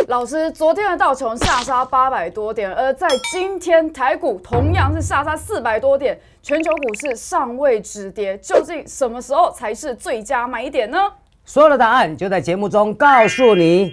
老师，昨天的道琼下杀800多点，而在今天台股同样是下杀400多点，全球股市尚未止跌，究竟什么时候才是最佳买点呢？ 所有的答案就在节目中告诉你。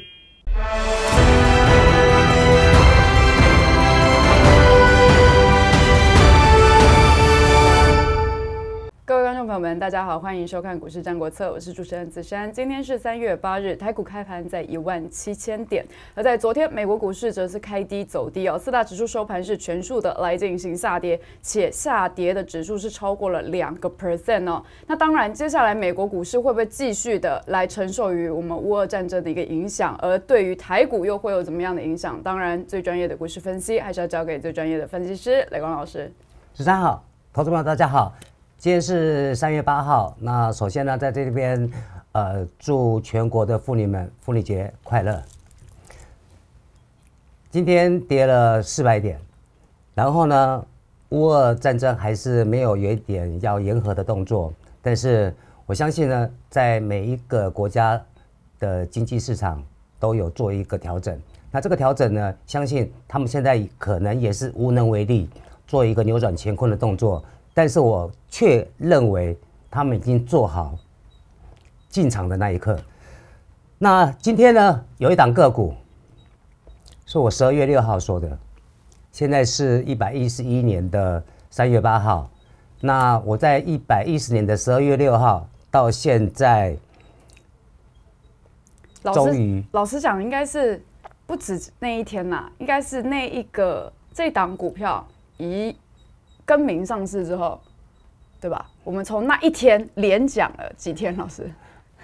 各位观众朋友们，大家好，欢迎收看《股市战国策》，我是主持人子珊。今天是3月8日，台股开盘在17000点，而在昨天美国股市则是开低走低哦，四大指数收盘是全数的来进行下跌，且下跌的指数是超过了2% 哦。那当然，接下来美国股市会不会继续的来承受于我们乌俄战争的一个影响，而对于台股又会有怎么样的影响？当然，最专业的股市分析还是要交给最专业的分析师雷光老师。 子珊好，投资朋友大家好。今天是3月8号，那首先呢，在这边，祝全国的妇女们妇女节快乐。今天跌了400点，然后呢，乌俄战争还是没有一点要言和的动作，但是我相信呢，在每一个国家的经济市场都有做一个调整。那这个调整呢，相信他们现在可能也是无能为力，做一个扭转乾坤的动作。但是我却认为他们已经做好进场的那一刻。那今天呢，有一档个股是我12月6号说的，现在是111年的3月8号。那我在110年的12月6号到现在，终于老实讲，应该是不止那一天啦，应该是这档股票更名上市之后，对吧？我们从那一天连讲了几天，老师？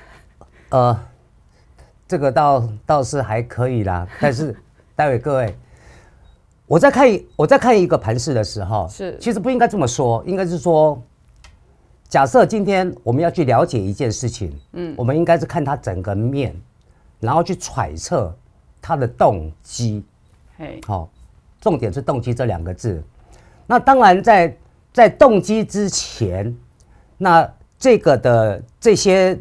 这个倒是还可以啦，但是待会各位，我在看一个盘势的时候，其实不应该这么说，应该是说，假设今天我们要去了解一件事情，我们应该是看它整个面，然后去揣测它的动机。好，重点是动机这2个字。那当然在动机之前，那这些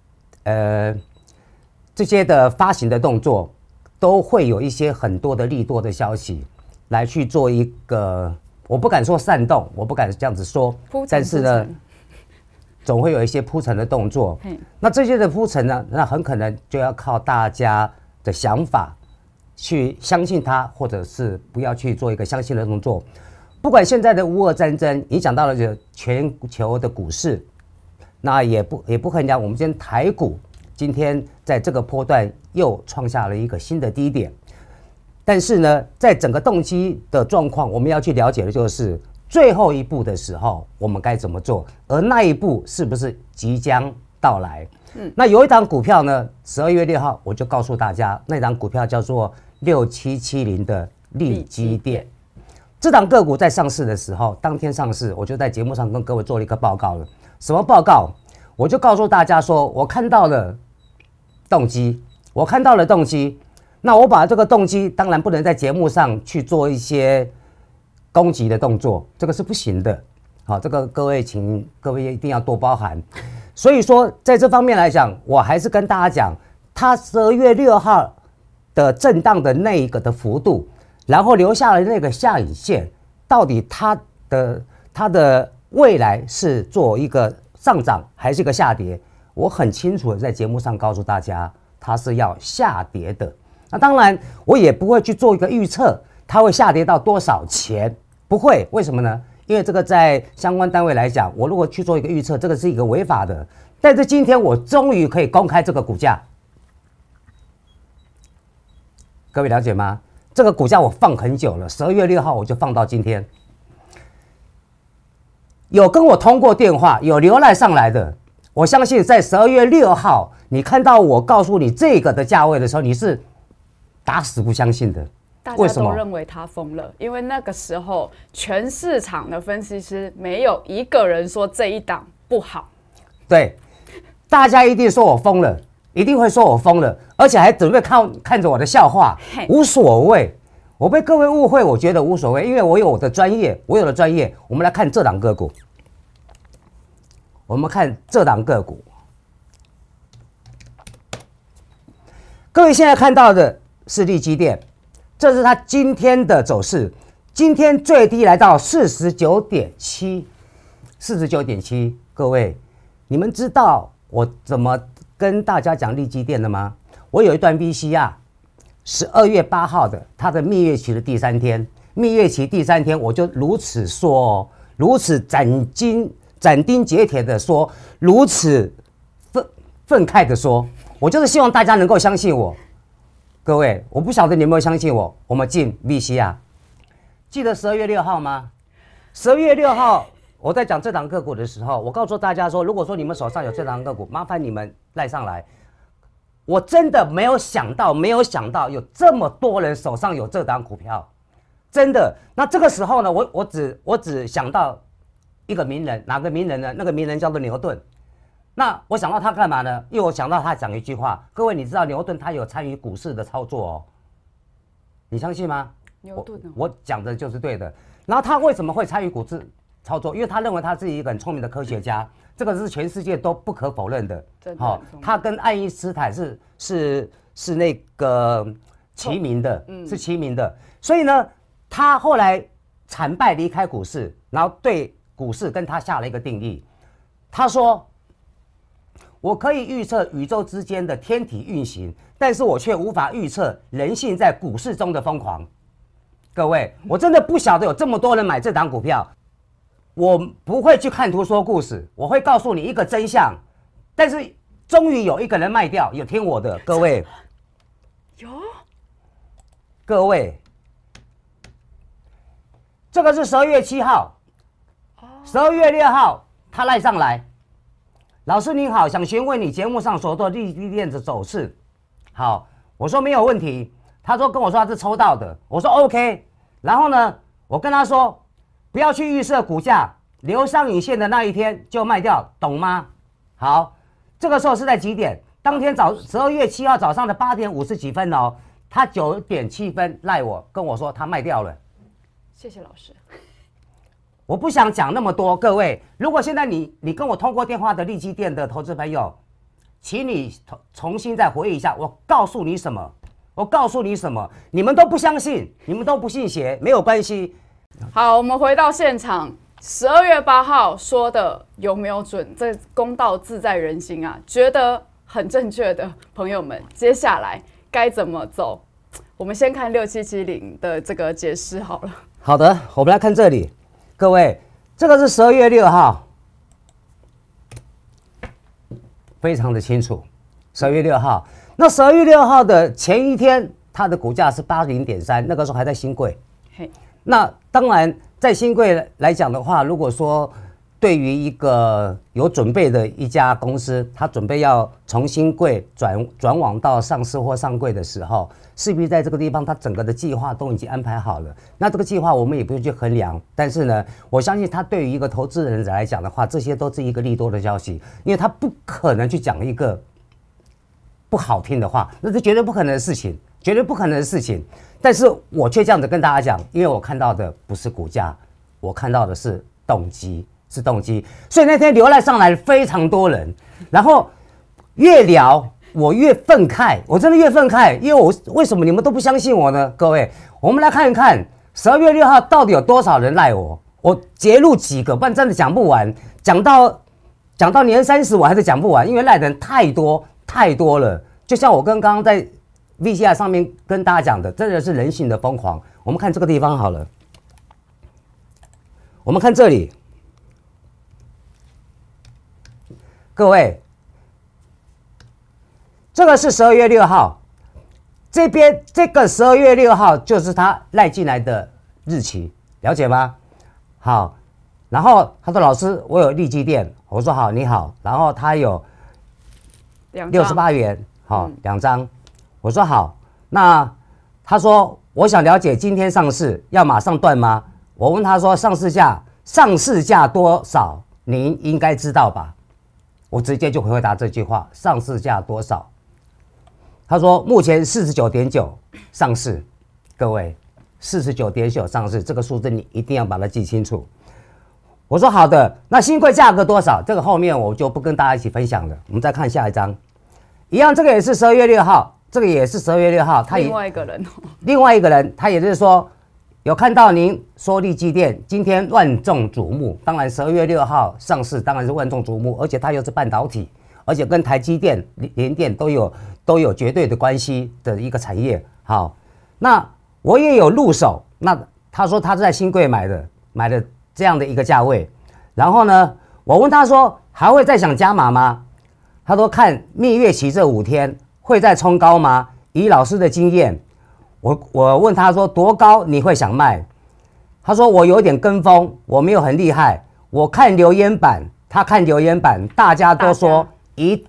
的发行的动作，都会有一些很多的利多的消息来去做一个，我不敢说煽动，我不敢这样子说，但是呢，总会有一些铺陈的动作。那这些的铺陈呢，那很可能就要靠大家的想法去相信它，或者是不要去做一个相信的动作。不管现在的乌俄战争影响到了全球的股市，那也不可能讲我们今天台股今天在这个波段又创下了一个新的低点。但是呢，在整个动机的状况，我们要去了解的就是最后一步的时候我们该怎么做，而那一步是不是即将到来？那有一档股票呢，12月6号我就告诉大家，那档股票叫做6770的力积电。这档个股在上市的时候，当天上市，我就在节目上跟各位做了一个报告了。什么报告？我就告诉大家说，我看到了动机，那我把这个动机，当然不能在节目上去做一些攻击的动作，这个是不行的。好，这个各位请各位一定要多包涵。所以说，在这方面来讲，我还是跟大家讲，它12月6号的震荡的那一个的幅度。然后留下了那个下影线，到底它的未来是做一个上涨还是一个下跌？我很清楚的在节目上告诉大家，它是要下跌的。那当然，我也不会去做一个预测，它会下跌到多少钱？不会，为什么呢？因为这个在相关单位来讲，我如果去做一个预测，这个是一个违法的。但是今天我终于可以公开这个股价，各位了解吗？这个股价我放很久了，12月6号我就放到今天。有跟我通过电话，有浏览上来的，我相信在12月6号，你看到我告诉你这个的价位的时候，你是打死不相信的。 大家都认为他疯了，因为那个时候全市场的分析师没有一个人说这一档不好。 对，大家一定说我疯了。一定会说我疯了，而且还准备看着我的笑话，无所谓。我被各位误会，我觉得无所谓，因为我有我的专业，我们来看这档个股，各位现在看到的是力积电，这是它今天的走势，今天最低来到49.7，49.7，各位，你们知道我怎么跟大家讲力积电的吗？我有一段 VCR，12月8号的，它的蜜月期的第3天，蜜月期第3天，我就如此说哦，如此斩钉截铁的说，如此愤慨的说，我就是希望大家能够相信我。各位，我不晓得你有没有相信我。我们进 VCR， 记得12月6号吗？12月6号，我在讲这档个股的时候，我告诉大家说，如果说你们手上有这档个股，麻烦你们赖上来。我真的没有想到有这么多人手上有这档股票，真的。那这个时候呢，我只想到一个名人，哪个名人呢？那个名人叫做牛顿。那我想到他干嘛呢？因为我想到他讲一句话，各位你知道牛顿他有参与股市的操作哦，你相信吗？ 牛顿我讲的就是对的。然后他为什么会参与股市操作？因为他认为他是一个很聪明的科学家。这个是全世界都不可否认的， 好， 他跟爱因斯坦是那个齐名的，是齐名的。所以呢，他后来惨败离开股市，然后对股市跟他下了一个定义，他说：“我可以预测宇宙之间的天体运行，但是我却无法预测人性在股市中的疯狂。”各位，我真的不晓得有这么多人买这档股票。我不会去看图说故事，我会告诉你一个真相。但是终于有一个人卖掉，有听我的，各位，各位，这个是12月7号，12月6号他赖上来，老师您好，想询问你节目上所做力积电的走势。好，我说没有问题，他说跟我说他是抽到的，我说 OK， 然后呢，我跟他说。不要去预设股价留上影线的那一天就卖掉，懂吗？好，这个时候是在几点？当天12月7号早上的8点50几分哦，他9点7分赖我跟我说他卖掉了。 谢谢老师。 我不想讲那么多，各位，如果现在你跟我通过电话的力积电的投资朋友，请你重新再回忆一下，我告诉你什么？我告诉你什么？你们都不相信，你们都不信邪，没有关系。 好，我们回到现场。12月8号说的有没有准？这公道自在人心啊！觉得很正确的朋友们，接下来该怎么走？我们先看6770的这个解释好了。 好的，我们来看这里，各位，这个是12月6号，非常的清楚。12月6号，那12月6号的前一天，它的股价是80.3，那个时候还在新贵。那当然，在新贵来讲的话，如果说对于一个有准备的一家公司，它准备要从新贵转往到上市或上柜的时候，势必在这个地方，它整个的计划都已经安排好了。那这个计划我们也不用去衡量，但是呢，我相信它对于一个投资人来讲的话，这些都是一个利多的消息，因为他不可能去讲一个不好听的话，那是绝对不可能的事情，绝对不可能的事情。但是我却这样子跟大家讲，因为我看到的不是股价，我看到的是动机，是动机。所以那天流赖上来非常多人，然后越聊我越愤慨，我真的越愤慨，因为为什么你们都不相信我呢？各位，我们来看一看12月6号到底有多少人赖我，我截录几个，不然真的讲不完，讲到年30我还是讲不完，因为赖的人太多了。就像我刚刚在VCR 上面跟大家讲的，真的是人性的疯狂。我们看这个地方好了，我们看这里，各位，这个是12月6号，这边这个12月6号就是他赖进来的日期，了解吗？好，然后他说老师，我有力积电，我说好，你好，然后他有68元，好，2张。我说好，那他说我想了解今天上市要马上断吗？我问他说上市价多少？您应该知道吧？我直接就回答这句话，上市价多少？他说目前49.9上市，各位49.9上市，这个数字你一定要把它记清楚。我说好的，那新贵价格多少？这个后面我就不跟大家一起分享了。我们再看下一张，一样，这个也是12月6号。 这个也是12月6号，他也另外一个人， 他也就是说有看到您说力积电今天万众瞩目，当然12月6号上市当然是万众瞩目，而且它又是半导体，而且跟台积电、联电都有绝对的关系的一个产业。好，那我也有入手，那他说他是在新贵买的这样的一个价位，然后呢，我问他说还会再想加码吗？他说看蜜月期这5天会再冲高吗？以老师的经验，我问他说多高你会想卖？他说我有点跟风，我没有很厉害，我看留言板，他看留言板，大家都说一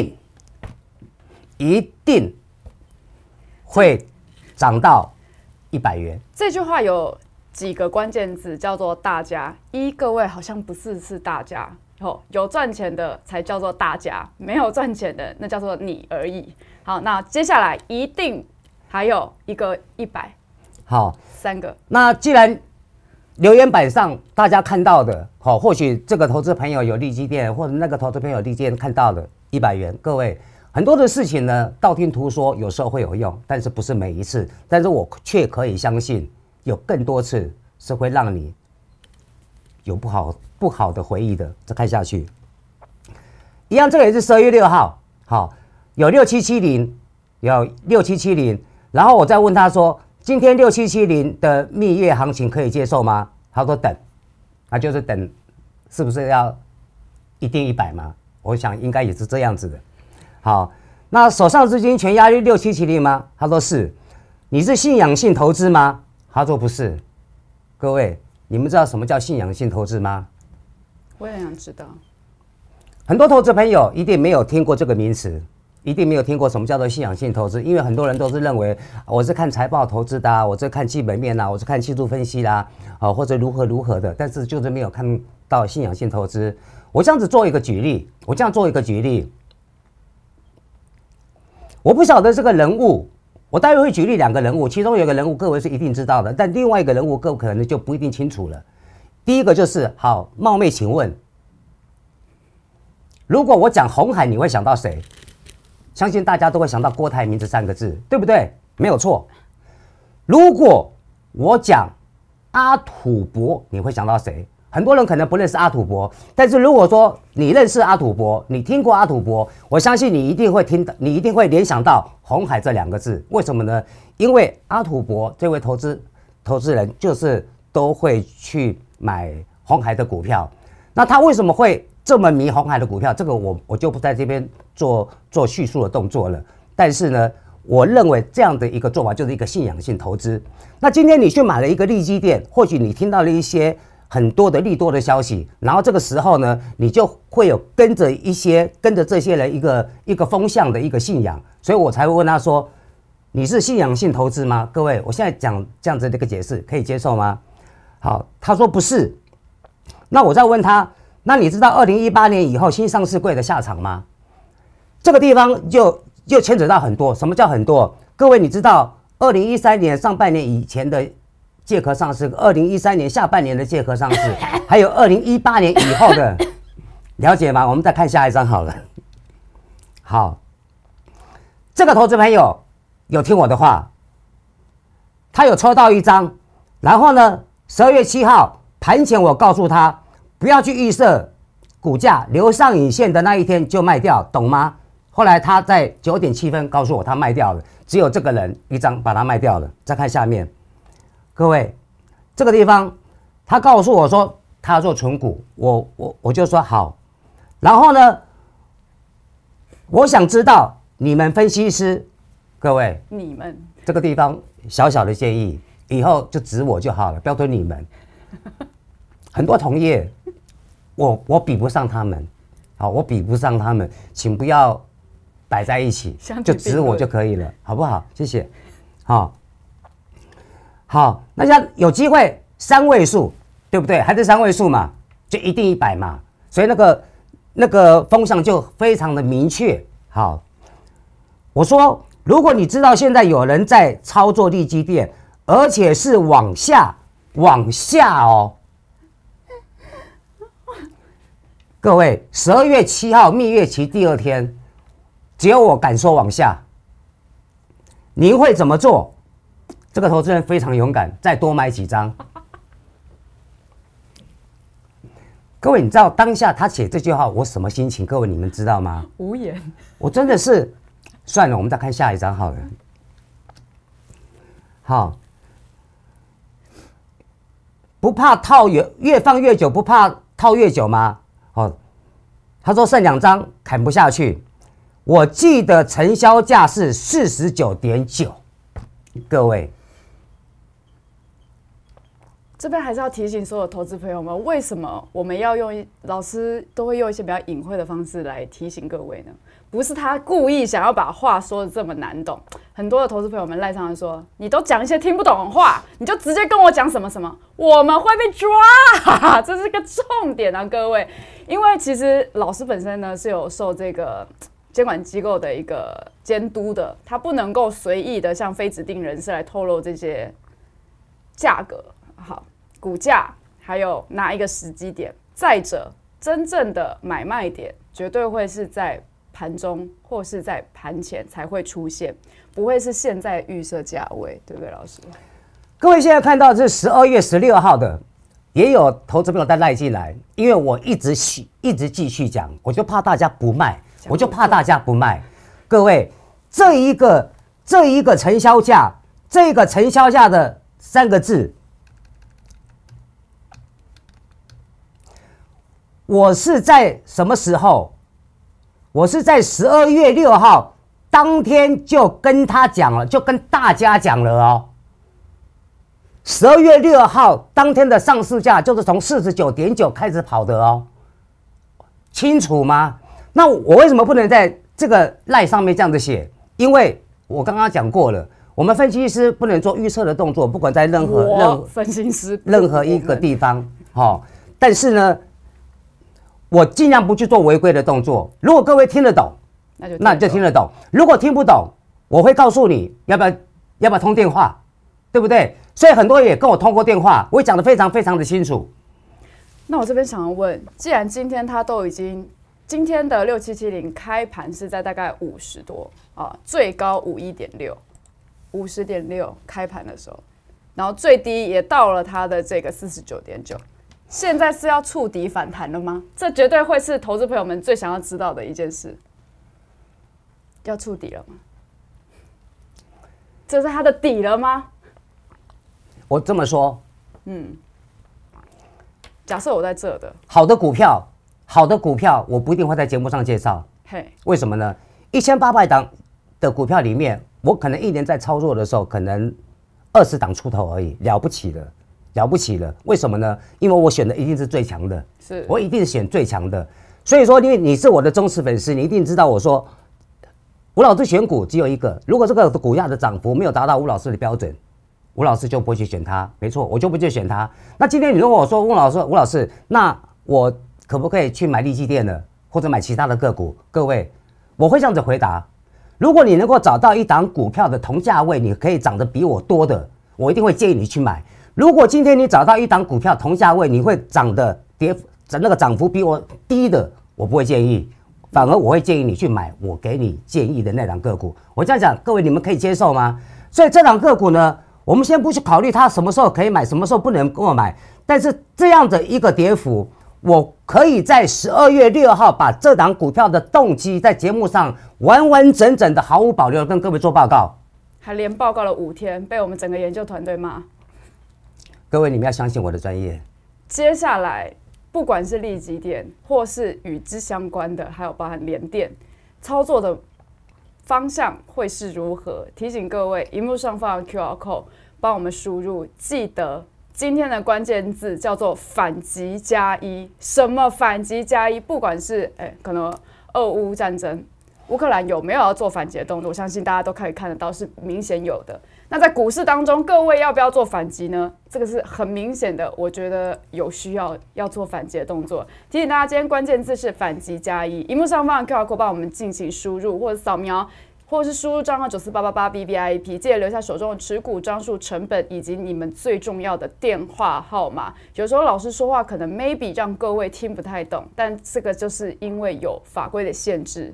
定会涨到100元。 这句话有几个关键字，叫做大家。各位好像不是大家。有赚钱的才叫做大家，没有赚钱的那叫做你而已。好，那接下来一定还有一个100， 好 ，3个。 那既然留言板上大家看到的，或许这个投资朋友有力积电，或者那个投资朋友有力积电看到的100元，各位很多的事情呢，道听途说有时候会有用，但是不是每一次，但是我却可以相信有更多次是会让你有不好的回忆的。再看下去，一样，这个也是12月6号，好，有6770，有6770，然后我再问他说，今天6770的蜜月行情可以接受吗？他说等，那就是等，是不是要一定100吗？我想应该也是这样子的。好，那手上资金全压于6770吗？他说是。你是信仰性投资吗？他说不是。各位，你们知道什么叫信仰性投资吗？ 我也想知道。 很多投资朋友一定没有听过这个名词，一定没有听过什么叫做信仰性投资，因为很多人都是认为我是看财报投资的啊，我是看基本面啊，我是看技术分析啦，或者如何的，但是就是没有看到信仰性投资。我这样子做一个举例，我不晓得这个人物，我待会会举例2个人物，其中有一个人物各位是一定知道的，但另外一个人物各位可能就不一定清楚了。第一个就是好，冒昧请问，如果我讲鸿海，你会想到谁？相信大家都会想到郭台铭这3个字，对不对？没有错。如果我讲阿土伯，你会想到谁？很多人可能不认识阿土伯，但是如果说你认识阿土伯，你听过阿土伯，我相信你一定会联想到鸿海这2个字。为什么呢？因为阿土伯这位投资人就是都会去买鸿海的股票。那他为什么会这么迷鸿海的股票？这个我就不在这边做叙述的动作了。但是呢，我认为这样的一个做法就是一个信仰性投资。那今天你去买了一个力积电，或许你听到了一些很多的利多的消息，然后这个时候呢，你就会有跟着这些人一个风向的一个信仰，所以我才会问他说，你是信仰性投资吗？各位，我现在讲这样子的一个解释，可以接受吗？好，他说不是。那我再问他，那你知道2018年以后新上市柜的下场吗？这个地方就牵扯到很多。什么叫很多？各位，你知道2013年上半年以前的借壳上市，2013年下半年的借壳上市，还有2018年以后的，了解吗？我们再看下一张好了。好，这个投资朋友有听我的话，他有抽到1张，然后呢，12月7号盘前我告诉他，不要去预设股价留上影线的那一天就卖掉，懂吗？后来他在9点7分告诉我他卖掉了，只有这个人1张把它卖掉了。再看下面。各位，这个地方他告诉我说他要做存股，我就说好。然后呢，我想知道你们分析师，各位， 你们这个地方小小的建议，以后就指我就好了，不要说你们。很多同业，我比不上他们，好，我比不上他们，请不要摆在一起，就指我就可以了，好不好？谢谢，好。好，那像有机会3位数，对不对？还是3位数嘛，就一定100嘛。所以那个风向就非常的明确。好，我说，如果你知道现在有人在操作力积电，而且是往下哦。各位，12月7号蜜月期第2天，只有我敢说往下， 您会怎么做？这个投资人非常勇敢，再多买几张。各位，你知道当下他写这句话我什么心情？各位，你们知道吗？ 无言。我真的是，算了，我们再看下一张好了。好，不怕套越放越久，不怕套越久吗？哦，他说剩2张砍不下去。我记得成交价是49.9，各位。 这边还是要提醒所有投资朋友们，为什么我们要用老师都会用一些比较隐晦的方式来提醒各位呢？不是他故意想要把话说的这么难懂。很多的投资朋友们赖上来说，你都讲一些听不懂的话，你就直接跟我讲什么什么，我们会被抓，这是个重点啊，各位。因为其实老师本身呢是有受这个监管机构的一个监督的，他不能够随意的向非指定人士来透露这些价格。好。股价还有哪一个时机点？再者，真正的买卖点绝对会是在盘中或是在盘前才会出现，不会是现在预设价位，对不对，老师？ 各位现在看到是12月16号的，也有投资朋友在赖进来，因为我一直继续讲，我就怕大家不卖，各位，这一个成交价，这个成交价的3个字。我是在什么时候？我是在12月6号当天就跟他讲了，就跟大家讲了哦。12月6号当天的上市价就是从49.9开始跑的哦，清楚吗？那我为什么不能在这个赖上面这样子写？因为我刚刚讲过了，我们分析师不能做预测的动作，不管在任何一个地方，但是呢。我尽量不去做违规的动作。如果各位听得懂，那就听得懂；如果听不懂，我会告诉你要不要通电话，对不对？所以很多人也跟我通过电话，我也讲得非常非常的清楚。 那我这边想要问，既然今天它都已经今天的6770开盘是在大概50多啊，最高51.6，50.6开盘的时候，然后最低也到了它的这个49.9。现在是要触底反弹了吗？这绝对会是投资朋友们最想要知道的一件事。要触底了吗？这是它的底了吗？ 我这么说， 假设我在这的好的股票，我不一定会在节目上介绍。为什么呢？1800档的股票里面，我可能一年在操作的时候，可能20档出头而已，了不起了。为什么呢？因为我选的一定是最强的，我一定选最强的。所以说，你是我的忠实粉丝，你一定知道我说，吴老师选股只有一个，如果这个股价的涨幅没有达到吴老师的标准，吴老师就不会去选它。没错，我就不去选它。那今天你如果我说吴老师，那我可不可以去买力积电呢，或者买其他的个股？各位，我会这样子回答：如果你能够找到一档股票的同价位，你可以涨得比我多的，我一定会建议你去买。如果今天你找到一档股票同价位，你会涨的那个涨幅比我低的，我不会建议，反而我会建议你去买我给你建议的那档个股。我这样讲，各位你们可以接受吗？所以这档个股呢，我们先不去考虑它什么时候可以买，什么时候不能跟我买，但是这样的一个跌幅，我可以在12月6号把这档股票的动机在节目上完完整整的毫无保留的跟各位做报告， 还连报告了5天，被我们整个研究团队骂。 各位，你们要相信我的专业。 接下来，不管是力积电，或是与之相关的，还有包含联电，操作的方向会是如何？提醒各位，荧幕上方的 QR code 帮我们输入，记得今天的关键字叫做反击加一。什么反击加一？不管是可能俄乌战争，乌克兰有没有要做反击的动作？我相信大家都可以看得到，是明显有的。那在股市当中，各位要不要做反击呢？这个是很明显的，我觉得有需要做反击的动作。提醒大家，今天关键字是反击加一。荧幕上方的 QR code 帮我们进行输入或者扫描，或者是输入账号94888BBIP， 记得留下手中的持股张数、成本以及你们最重要的电话号码。有时候老师说话可能 maybe 让各位听不太懂，但这个就是因为有法规的限制。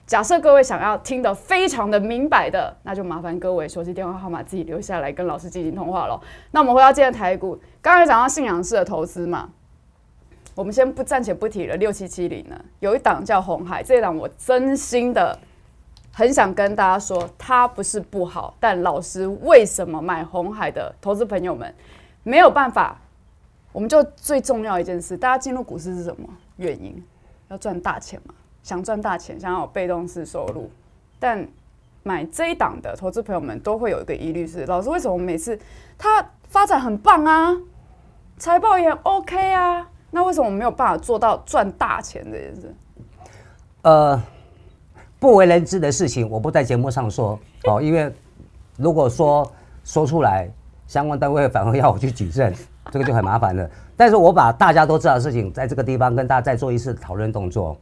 假设各位想要听得非常的明白的，那就麻烦各位手机电话号码自己留下来跟老师进行通话咯。那我们回到今天的台股，刚才讲到信仰式的投资嘛，我们先暂且不提了，6770呢，有一档叫鸿海，这一档我真心的很想跟大家说，它不是不好，但老师为什么买鸿海的投资朋友们没有办法？我们就最重要一件事，大家进入股市是什么原因？要赚大钱嘛？想赚大钱，想要有被动式收入，但买这一档的投资朋友们都会有一个疑虑是：老师为什么每次它发展很棒啊，财报也 OK 啊，那为什么我没有办法做到赚大钱这件事？ 不为人知的事情，我不在节目上说哦，因为如果说出来，相关单位反而要我去举证，这个就很麻烦了。但是我把大家都知道的事情，在这个地方跟大家再做一次讨论动作。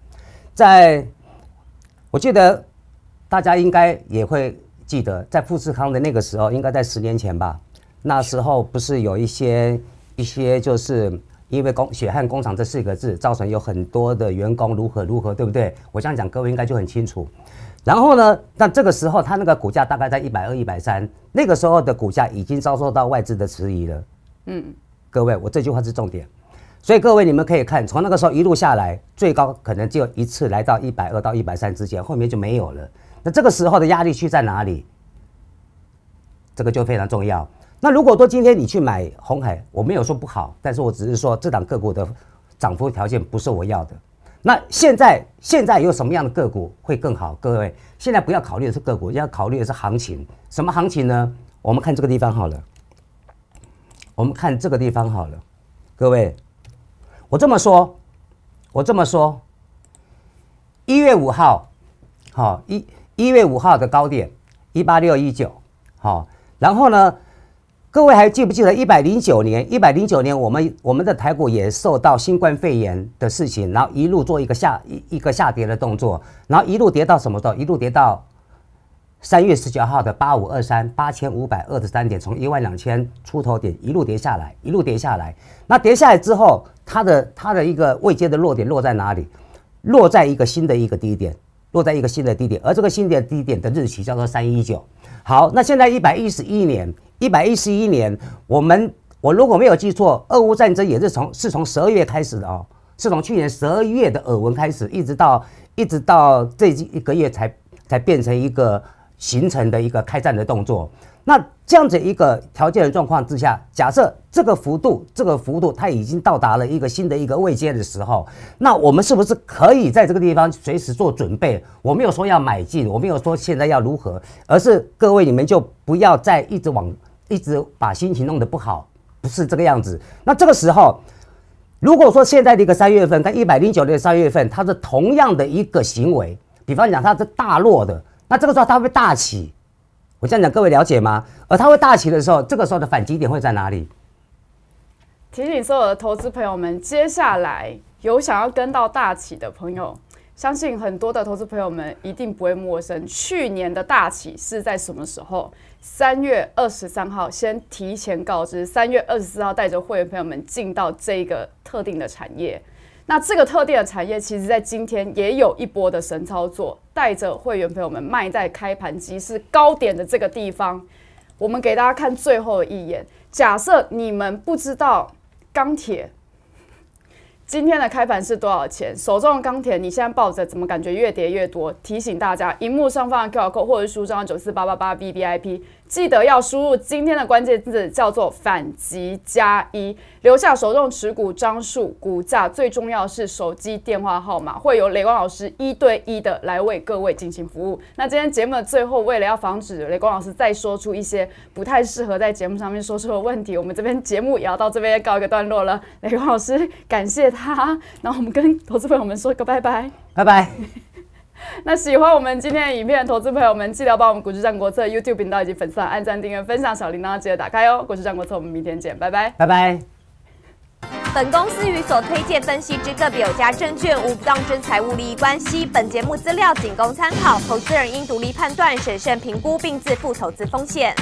我记得大家应该也会记得，在富士康的那个时候，应该在10年前吧。那时候不是有一些就是因为血汗工厂这4个字，造成有很多的员工如何，对不对？我这样讲，各位应该就很清楚。然后呢，那这个时候它那个股价大概在120、130，那个时候的股价已经遭受到外资的迟疑了。各位，我这句话是重点。所以各位，你们可以看，从那个时候一路下来，最高可能只有一次来到120到130之间，后面就没有了。那这个时候的压力区在哪里？这个就非常重要。那如果说今天你去买鸿海，我没有说不好，但是我只是说这档个股的涨幅条件不是我要的。那现在有什么样的个股会更好？各位，现在不要考虑的是个股，要考虑的是行情。什么行情呢？我们看这个地方好了。各位。我这么说，1月5号，好，1月5号的高点18619，好，然后呢，各位还记不记得109年我们的台股也受到新冠肺炎的事情，然后一路做一个下跌的动作，然后一路跌到什么时候？一路跌到3月19号的8523，8523点，从12000出头点一路跌下来。那跌下来之后，它的一个位阶的落点落在哪里？落在一个新的低点，而这个新的低点的日期叫做319。好，那现在111年，我如果没有记错，俄乌战争也是从12月开始的哦，是从去年12月的耳闻开始，一直到这一个月才变成一个形成的一个开战的动作。那这样子一个条件的状况之下，假设这个幅度它已经到达了一个新的一个位阶的时候，那我们是不是可以在这个地方随时做准备？我没有说要买进，我没有说现在要如何，而是各位你们就不要再一直把心情弄得不好，不是这个样子。那这个时候，如果说现在的一个3月份跟109年的3月份，它是同样的一个行为，比方讲它是大落的，那这个时候它会大起。我这样讲，各位了解吗？而它会大起的时候，这个时候的反击点会在哪里？ 提醒所有的投资朋友们，接下来有想要跟到大起的朋友，相信很多的投资朋友们一定不会陌生。去年的大起是在什么时候？3月23号，先提前告知，3月24号带着会员朋友们进到这个特定的产业。那这个特定的产业，其实在今天也有一波的神操作，带着会员朋友们卖在开盘即是高点的这个地方。我们给大家看最后的一眼。假设你们不知道钢铁今天的开盘是多少钱，手中的钢铁你现在抱着怎么感觉越跌越多？提醒大家，荧幕上方的 QR code 或者输上94888VVIP， 记得要输入今天的关键字叫做反击+1，留下手中持股张数、股价，最重要是手机电话号码，会由雷光老师1对1的来为各位进行服务。那今天节目的最后，为了要防止雷光老师再说出一些不太适合在节目上面说出的问题，我们这边节目也要到这边告一个段落了。雷光老师，感谢他，然后我们跟投资朋友们说个拜拜， 拜拜。 那喜欢我们今天的影片的投资朋友们，记得帮我们股市战国策 YouTube 频道以及粉丝团按赞、订阅、分享，小铃铛记得打开哦。股市战国策，我们明天见，拜拜， 拜拜。 本公司与所推荐分析之个别有价证券无不当之财务利益关系。本节目资料仅供参考，投资人应独立判断、审慎评估并自负投资风险。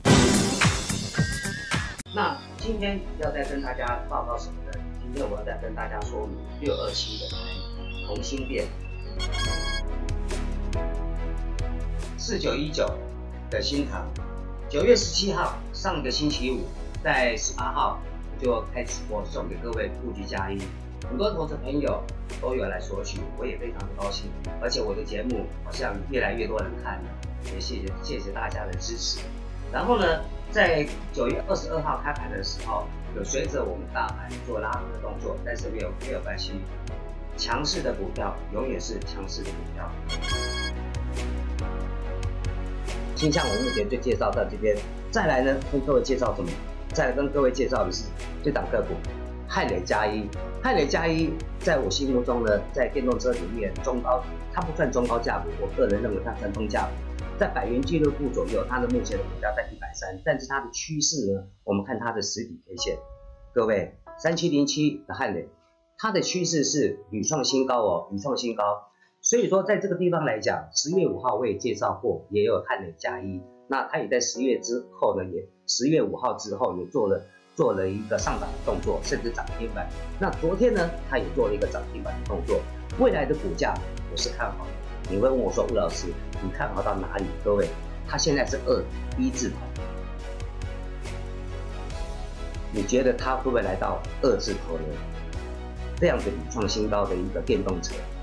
那今天要再跟大家报告什么呢？今天我要再跟大家说明627的同心店。 4919的新塘，9月17号上个星期五，在18号就开直播送给各位布局加一，很多投资朋友都有来索取，我也非常的高兴，而且我的节目好像越来越多人看了，也谢谢大家的支持。然后呢，在9月22号开盘的时候，有随着我们大盘做拉回的动作，但是没有关系，强势的股票永远是强势的股票。倾向我目前就介绍到这边，再来呢跟各位介绍什么？再来跟各位介绍的是这档个股汉磊加一。汉磊加一在我心目中呢，在电动车里面中高，它不算中高价股，我个人认为它算中价股，在100元俱乐部左右，它的目前的股价在130，但是它的趋势呢，我们看它的实体 K 线，各位3707的汉磊，它的趋势是屡创新高哦，屡创新高。所以说，在这个地方来讲，10月5号我也介绍过，也有汉磊加一，那它也在10月之后呢，也10月5号之后也做了一个上涨的动作，甚至涨停板。那昨天呢，它也做了一个涨停板的动作。未来的股价我是看好的。你会问我说，吴老师，你看好到哪里？各位，它现在是1字头，你觉得它会不会来到2字头呢？这样子屡创新高的一个电动车，